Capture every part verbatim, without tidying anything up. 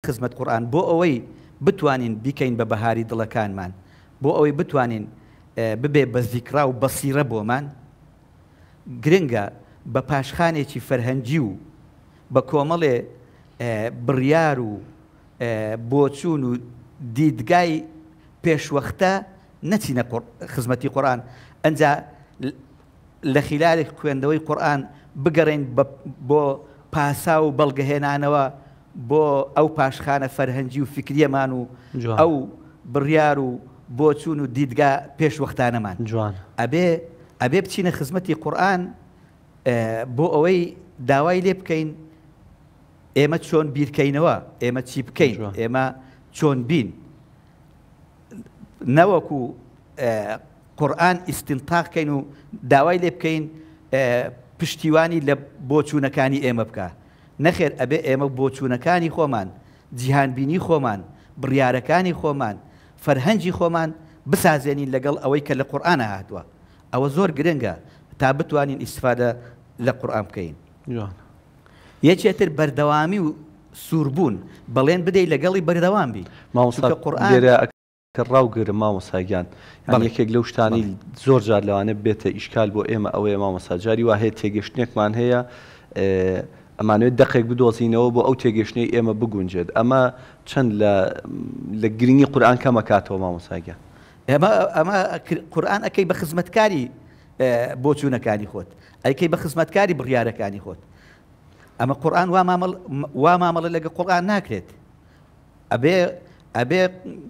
خزمەت قورئان بۆ ئەوەی بتوانین بیکەین بە بەهاری دڵەکانمان، بۆ ئەوەی بتوانین ببێ بە زیکرا و بەسیرە بۆمان، گرنگە بە پاشخانێکی فەرهەنگی و بە کۆمەڵێ بڕیار و بۆچوون و دیدگای پێشوەختە نەچینە خزمەتی قورئان. ئەنجا لە خلالێک خوێندەوەی قورئان بگەڕێن بۆ پاسا و بەڵگەهێنانەوە بۆ ئەو پاشخانە فەرهەنگی و فکریەمان و ئەو بڕیار و بۆچوون و دیدگا پێشوەختانەمان. ئەبێ ئەبێ بچینە خزمەتی قورئان بۆ ئەوەی داوای لێ بکەین ئێمە چۆن بیرکەینەوە، ئێمە چی بکەین، ئێمە چۆن بین، نەوەکو قورئان ئیستینتاقکەین و داوای لێ بکەین پشتیوانی لە بۆچوونەکانی ئێمە بکە. نەخێر ئەبێ ئێمە بۆچوونەکانی خۆمان، جیهانبینی خۆمان، بڕیارەکانی خۆمان، فەرهەنگی خۆمان بسازێنین لەگەڵ ئەوەی کە لە قورئانە هاتووە. ئەوە زۆر گرنگە تا بتوانین ئیستیفادە لە قورئان بکەین. یەکێتر بەردەوامی و سووربوون، بەڵێن بدەی لەگەڵی بەردەوام بی. کە ڕاوگرم مامۆساگیان یەکێک لەو شتانی زۆر جار لەوانە بێتە ئیشکال بۆ ئێمە ئەوەیە مامۆستا جاری وا هەیە تێگەشتنێکمان هەیە ئەمانوێت دەقێک بدۆزینەوە بۆ ئەو تێگەشتنەی ئێمە بگونجێت. ئەمە چەند لە گرنگی قورئان کەمە کاتەوە مامۆساگیان؟ ئەمە ئەمە قورئان ئەەکەی بە خزمەتکاری بۆچوونەکانی خۆت، ئەیکەی بە خزمەتکاری بڕیارەکانی خۆت. ئەمە قورئان وا مامەڵە لەگە قورئان ناکرێت. ئەبێ ئەبێ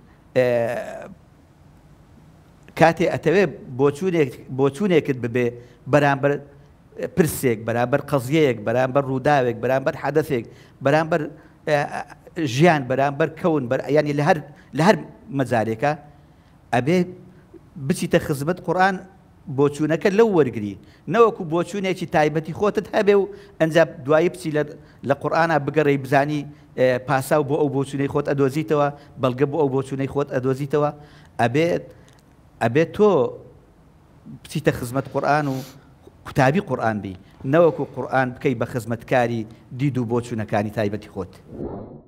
کاتێ ئەتەوێ بۆچوونێکت ببێ بەرامبەر پرسێک، بەرامبەر قەزیەیەک، بەرامبەر ڕووداوێک، بەرامبەر حەدەثێک، بەرامبەر ژیان، بەرامبەر کەون، ینی لە هەر مەجالێکە ئەبێ بچیتە خزمەت قورئان بۆچوونەکە لەو وەرگری، نەوەکو بۆچوونێکی تایبەتی خۆتت هەبێ و ئەنجا دوایی بچی لە قورئانە بگەڕێی بزانی پاسا و بۆ ئەو بۆچوونەی خۆت ئەدۆزیتەوە، بەڵگە بۆ ئەو بۆچوونەی خۆت ئەدۆزیتەوە. ئەبێت ئەبێت تۆ بچیتە خزمەت قورئان و قوتابی قورئان بی، نەوەکو قورئان بکەی بە خزمەتکاری دید و بۆچوونەکانی تایبەتی خۆت.